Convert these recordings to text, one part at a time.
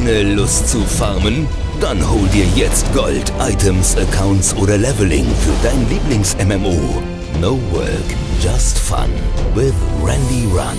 Keine Lust zu farmen? Dann hol dir jetzt Gold, Items, Accounts oder Leveling für dein Lieblings-MMO. No work, just fun with Randy Run.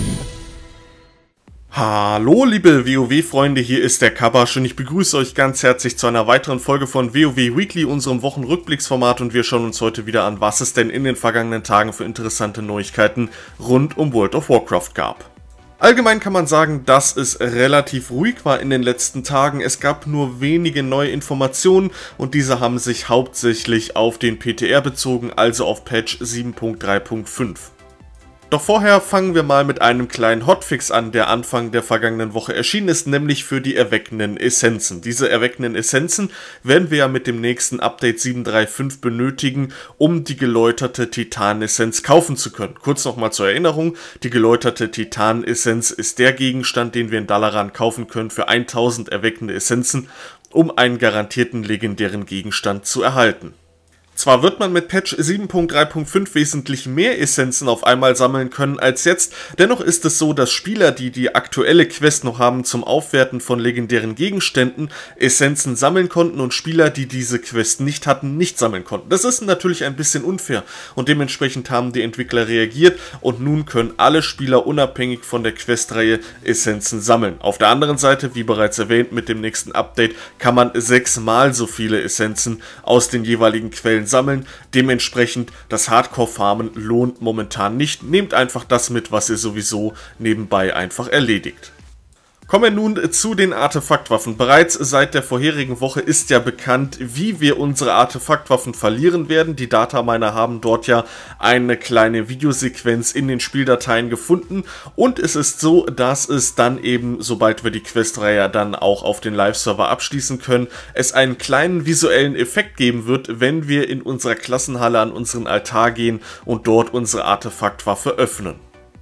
Hallo liebe WoW-Freunde, hier ist der Kabasch und ich begrüße euch ganz herzlich zu einer weiteren Folge von WoW Weekly, unserem Wochenrückblicksformat, und wir schauen uns heute wieder an, was es denn in den vergangenen Tagen für interessante Neuigkeiten rund um World of Warcraft gab. Allgemein kann man sagen, dass es relativ ruhig war in den letzten Tagen. Es gab nur wenige neue Informationen und diese haben sich hauptsächlich auf den PTR bezogen, also auf Patch 7.3.5. Doch vorher fangen wir mal mit einem kleinen Hotfix an, der Anfang der vergangenen Woche erschienen ist, nämlich für die erweckenden Essenzen. Diese erweckenden Essenzen werden wir ja mit dem nächsten Update 7.3.5 benötigen, um die geläuterte Titan-Essenz kaufen zu können. Kurz nochmal zur Erinnerung, die geläuterte Titan-Essenz ist der Gegenstand, den wir in Dalaran kaufen können für 1000 erweckende Essenzen, um einen garantierten legendären Gegenstand zu erhalten. Zwar wird man mit Patch 7.3.5 wesentlich mehr Essenzen auf einmal sammeln können als jetzt, dennoch ist es so, dass Spieler, die die aktuelle Quest noch haben zum Aufwerten von legendären Gegenständen, Essenzen sammeln konnten und Spieler, die diese Quest nicht hatten, nicht sammeln konnten. Das ist natürlich ein bisschen unfair und dementsprechend haben die Entwickler reagiert und nun können alle Spieler unabhängig von der Questreihe Essenzen sammeln. Auf der anderen Seite, wie bereits erwähnt, mit dem nächsten Update kann man 6-mal so viele Essenzen aus den jeweiligen Quellen sammeln. Dementsprechend, das Hardcore-Farmen lohnt momentan nicht. Nehmt einfach das mit, was ihr sowieso nebenbei einfach erledigt. Kommen wir nun zu den Artefaktwaffen. Bereits seit der vorherigen Woche ist ja bekannt, wie wir unsere Artefaktwaffen verlieren werden. Die Dataminer haben dort ja eine kleine Videosequenz in den Spieldateien gefunden und es ist so, dass es dann eben, sobald wir die Questreihe dann auch auf den Live-Server abschließen können, es einen kleinen visuellen Effekt geben wird, wenn wir in unserer Klassenhalle an unseren Altar gehen und dort unsere Artefaktwaffe öffnen.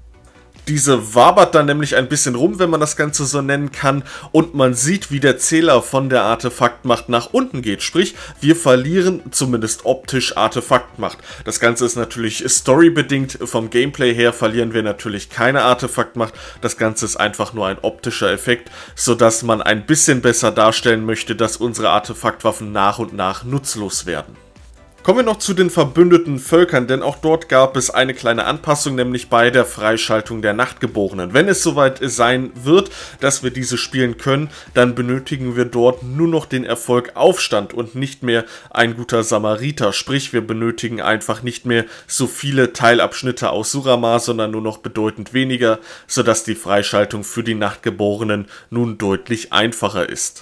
Diese wabert dann nämlich ein bisschen rum, wenn man das Ganze so nennen kann, und man sieht, wie der Zähler von der Artefaktmacht nach unten geht. Sprich, wir verlieren zumindest optisch Artefaktmacht. Das Ganze ist natürlich storybedingt. Vom Gameplay her verlieren wir natürlich keine Artefaktmacht. Das Ganze ist einfach nur ein optischer Effekt, sodass man ein bisschen besser darstellen möchte, dass unsere Artefaktwaffen nach und nach nutzlos werden. Kommen wir noch zu den verbündeten Völkern, denn auch dort gab es eine kleine Anpassung, nämlich bei der Freischaltung der Nachtgeborenen. Wenn es soweit sein wird, dass wir diese spielen können, dann benötigen wir dort nur noch den Erfolg Aufstand und nicht mehr ein guter Samariter. Sprich, wir benötigen einfach nicht mehr so viele Teilabschnitte aus Suramar, sondern nur noch bedeutend weniger, sodass die Freischaltung für die Nachtgeborenen nun deutlich einfacher ist.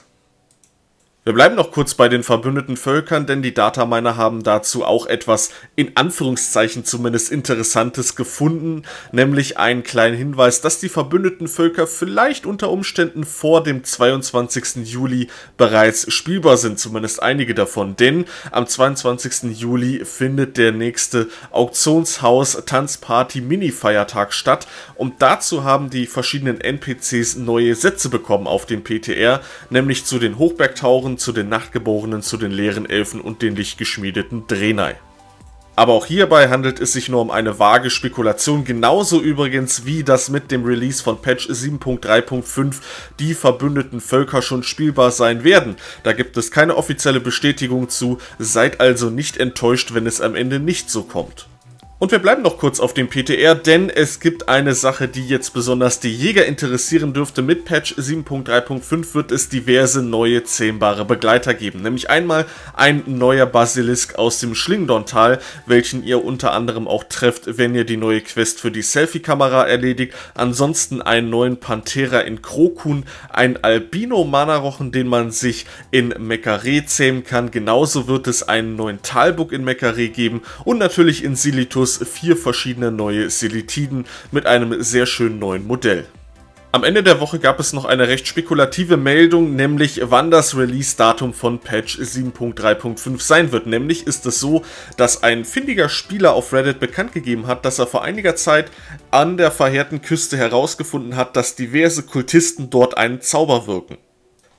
Wir bleiben noch kurz bei den verbündeten Völkern, denn die Dataminer haben dazu auch etwas in Anführungszeichen zumindest Interessantes gefunden, nämlich einen kleinen Hinweis, dass die verbündeten Völker vielleicht unter Umständen vor dem 22. Juli bereits spielbar sind, zumindest einige davon, denn am 22. Juli findet der nächste Auktionshaus Tanzparty Mini-Feiertag statt und dazu haben die verschiedenen NPCs neue Sätze bekommen auf dem PTR, nämlich zu den Hochbergtauren, zu den Nachtgeborenen, zu den leeren Elfen und den lichtgeschmiedeten Draenei. Aber auch hierbei handelt es sich nur um eine vage Spekulation, genauso übrigens wie das mit dem Release von Patch 7.3.5 die verbündeten Völker schon spielbar sein werden. Da gibt es keine offizielle Bestätigung zu, seid also nicht enttäuscht, wenn es am Ende nicht so kommt. Und wir bleiben noch kurz auf dem PTR, denn es gibt eine Sache, die jetzt besonders die Jäger interessieren dürfte. Mit Patch 7.3.5 wird es diverse neue zähmbare Begleiter geben. Nämlich einmal ein neuer Basilisk aus dem Schlingendorntal, welchen ihr unter anderem auch trefft, wenn ihr die neue Quest für die Selfie-Kamera erledigt. Ansonsten einen neuen Panthera in Krokun, ein Albino-Manarochen, den man sich in Mekare zähmen kann. Genauso wird es einen neuen Talbuk in Mekare geben und natürlich in Silitus 4 verschiedene neue Silithiden mit einem sehr schönen neuen Modell. Am Ende der Woche gab es noch eine recht spekulative Meldung, nämlich wann das Release-Datum von Patch 7.3.5 sein wird. Nämlich ist es so, dass ein findiger Spieler auf Reddit bekannt gegeben hat, dass er vor einiger Zeit an der verheerten Küste herausgefunden hat, dass diverse Kultisten dort einen Zauber wirken.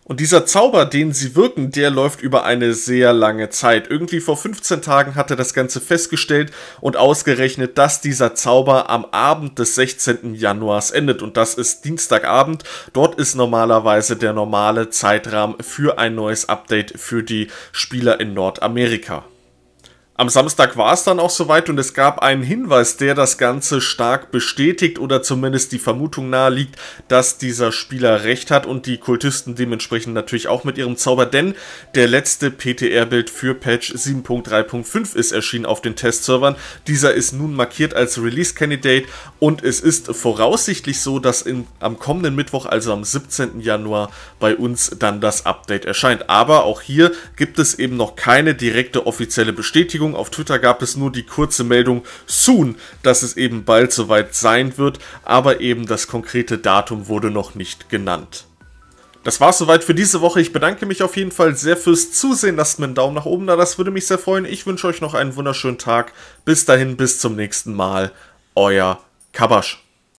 Und dieser Zauber, den sie wirken, der läuft über eine sehr lange Zeit. Irgendwie vor 15 Tagen hat er das Ganze festgestellt und ausgerechnet, dass dieser Zauber am Abend des 16. Januars endet. Und das ist Dienstagabend. Dort ist normalerweise der normale Zeitrahmen für ein neues Update für die Spieler in Nordamerika. Am Samstag war es dann auch soweit und es gab einen Hinweis, der das Ganze stark bestätigt oder zumindest die Vermutung naheliegt, dass dieser Spieler recht hat und die Kultisten dementsprechend natürlich auch mit ihrem Zauber, denn der letzte PTR-Bild für Patch 7.3.5 ist erschienen auf den Testservern. Dieser ist nun markiert als Release-Candidate und es ist voraussichtlich so, dass am kommenden Mittwoch, also am 17. Januar, bei uns dann das Update erscheint. Aber auch hier gibt es eben noch keine direkte offizielle Bestätigung. Auf Twitter gab es nur die kurze Meldung soon, dass es eben bald soweit sein wird, aber eben das konkrete Datum wurde noch nicht genannt. Das war's soweit für diese Woche. Ich bedanke mich auf jeden Fall sehr fürs Zusehen. Lasst mir einen Daumen nach oben da, das würde mich sehr freuen. Ich wünsche euch noch einen wunderschönen Tag. Bis dahin, bis zum nächsten Mal. Euer Kabasch.